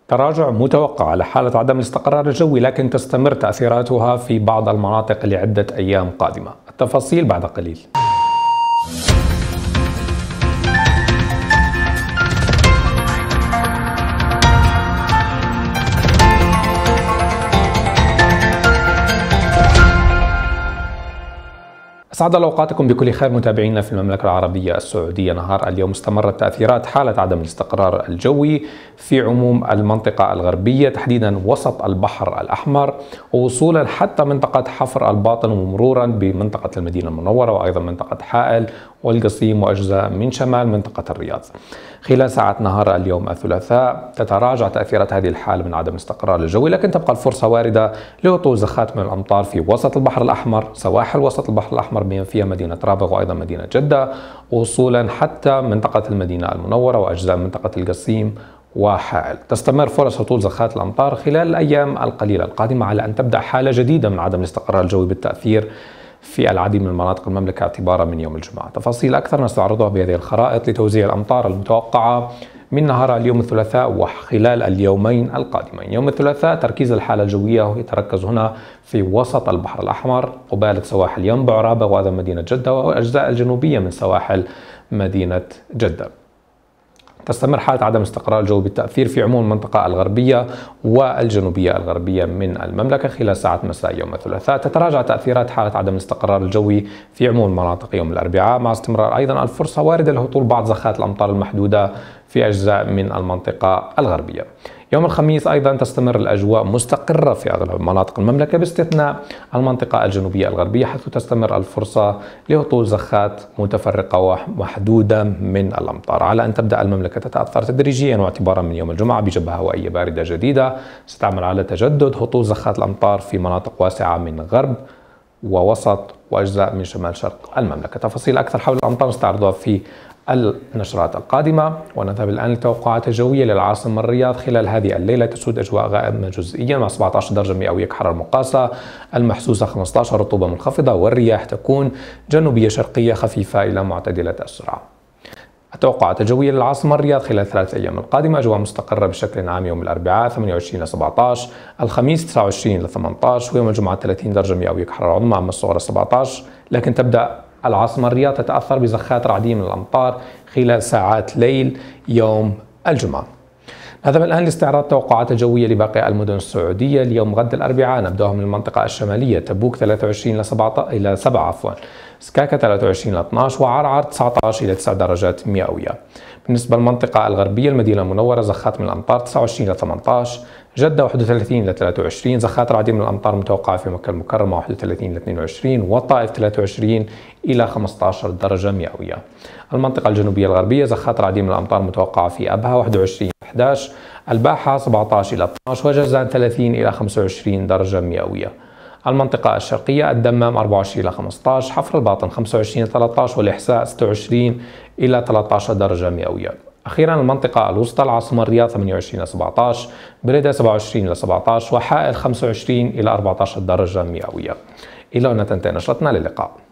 تراجع متوقع على حالة عدم الاستقرار الجوي، لكن تستمر تأثيراتها في بعض المناطق لعدة أيام قادمة. التفاصيل بعد قليل. أسعد الله أوقاتكم بكل خير متابعينا في المملكة العربية السعودية. نهار اليوم استمرت تأثيرات حالة عدم الاستقرار الجوي في عموم المنطقة الغربية، تحديدا وسط البحر الأحمر، ووصولا حتى منطقة حفر الباطن ومرورا بمنطقة المدينة المنورة، وأيضا منطقة حائل والقصيم وأجزاء من شمال منطقة الرياض. خلال ساعات نهار اليوم الثلاثاء تتراجع تأثيرات هذه الحالة من عدم الاستقرار الجوي، لكن تبقى الفرصة واردة لهطول زخات من الأمطار في وسط البحر الأحمر، سواحل وسط البحر الأحمر بما فيها مدينة رابغ وأيضا مدينة جدة، وصولا حتى منطقة المدينة المنورة وأجزاء منطقة القصيم وحائل. تستمر فرص هطول زخات الأمطار خلال الأيام القليلة القادمة، على أن تبدأ حالة جديدة من عدم الاستقرار الجوي بالتأثير في العديد من مناطق المملكة اعتبارا من يوم الجمعة. تفاصيل أكثر نستعرضها بهذه الخرائط لتوزيع الأمطار المتوقعة من نهار اليوم الثلاثاء وخلال اليومين القادمين. يوم الثلاثاء تركيز الحالة الجوية يتركز هنا في وسط البحر الأحمر قبالة سواحل ينبع رابغ وأيضا مدينة جدة والأجزاء الجنوبية من سواحل مدينة جدة. تستمر حالة عدم استقرار الجو بالتأثير في عموم المنطقة الغربية والجنوبية الغربية من المملكة خلال ساعات مساء يوم الثلاثاء. تتراجع تأثيرات حالة عدم الاستقرار الجوي في عموم المناطق يوم الأربعاء، مع استمرار أيضا الفرصة واردة لهطول بعض زخات الأمطار المحدودة في أجزاء من المنطقة الغربية. يوم الخميس أيضا تستمر الأجواء مستقرة في أغلب مناطق المملكة باستثناء المنطقة الجنوبية الغربية، حيث تستمر الفرصة لهطول زخات متفرقة ومحدودة من الأمطار، على أن تبدأ المملكة تتأثر تدريجيا واعتبارا من يوم الجمعة بجبهة هوائية باردة جديدة ستعمل على تجدد هطول زخات الأمطار في مناطق واسعة من غرب ووسط وأجزاء من شمال شرق المملكة. تفاصيل أكثر حول الأمطار نستعرضها في النشرات القادمة. ونذهب الآن للتوقعات الجوية للعاصمة الرياض. خلال هذه الليلة تسود أجواء غائمة جزئيا مع 17 درجة مئوية كحرارة مقاسة، المحسوسة 15 رطوبة منخفضة، والرياح تكون جنوبية شرقية خفيفة إلى معتدلة السرعة. التوقعات الجوية للعاصمة الرياض خلال 3 أيام القادمة: أجواء مستقرة بشكل عام يوم الأربعاء 28 إلى 17، الخميس 29 إلى 18، ويوم الجمعة 30 درجة مئوية كحرارة عظمى أما الصغرى 17. لكن تبدأ العاصمة الرياض تتأثر بزخات رعدية من الأمطار خلال ساعات ليل يوم الجمعة. نذهب الآن لاستعراض التوقعات الجوية لباقي المدن السعودية اليوم غد الأربعاء. نبدأها من المنطقة الشمالية: تبوك 23 إلى 7، سكاكا 23 إلى 12، وعرعر 19 إلى 9 درجات مئوية. بالنسبة للمنطقة الغربية المدينة المنورة زخات من الأمطار 29 إلى 18، جدة 31 إلى 23، زخات رعدية من الأمطار متوقعة في مكة المكرمة 31 إلى 22، والطائف 23 إلى 15 درجة مئوية. المنطقة الجنوبية الغربية زخات رعدية من الأمطار متوقعة في أبها 21 إلى 11، الباحة 17 إلى 12، وجازان 30 إلى 25 درجة مئوية. المنطقة الشرقية الدمام 24 إلى 15، حفر الباطن 25 إلى 13، والإحساء 26 إلى 13 درجة مئوية. أخيرا المنطقة الوسطى العاصمة الرياض 28 إلى 17، بريدة 27 إلى 17، وحائل 25 إلى 14 درجة مئوية. إلى أن تنتهي نشرتنا، للقاء.